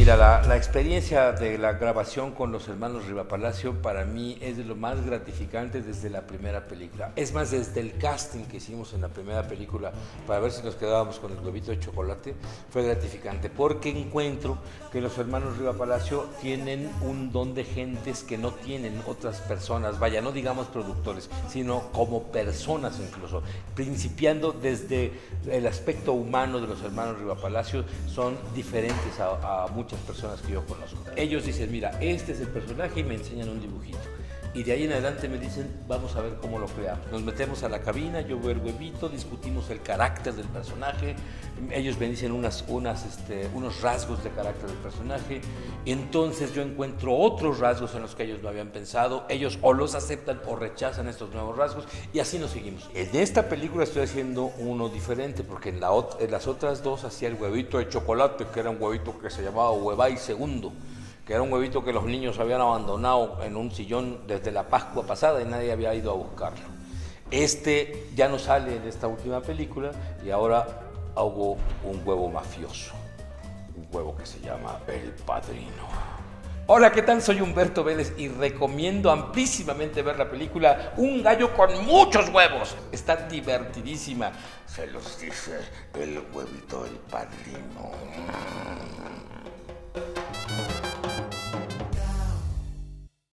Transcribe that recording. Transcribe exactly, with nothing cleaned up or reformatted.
Mira, la, la experiencia de la grabación con los hermanos Rivapalacio para mí es de lo más gratificante desde la primera película. Es más, desde el casting que hicimos en la primera película para ver si nos quedábamos con el huevito de chocolate, fue gratificante porque encuentro que los hermanos Rivapalacio tienen un don de gentes que no tienen otras personas, vaya, no digamos productores, sino como personas incluso, principiando desde el aspecto humano de los hermanos Rivapalacio, son diferentes a, a muchas personas que yo conozco. Ellos dicen, mira, este es el personaje y me enseñan un dibujito. Y de ahí en adelante me dicen, vamos a ver cómo lo creamos. Nos metemos a la cabina, yo veo el huevito, discutimos el carácter del personaje, ellos me dicen unas, unas, este, unos rasgos de carácter del personaje, entonces yo encuentro otros rasgos en los que ellos no habían pensado, ellos o los aceptan o rechazan estos nuevos rasgos y así nos seguimos. En esta película estoy haciendo uno diferente porque en, la, en las otras dos hacía el huevito de chocolate, que era un huevito que se llamaba Huevay Segundo, que era un huevito que los niños habían abandonado en un sillón desde la Pascua pasada y nadie había ido a buscarlo. Este ya no sale en esta última película y ahora hago un huevo mafioso, un huevo que se llama El Padrino. Hola, ¿qué tal? Soy Humberto Vélez y recomiendo amplísimamente ver la película Un gallo con muchos huevos. Está divertidísima. Se los dice el huevito del Padrino.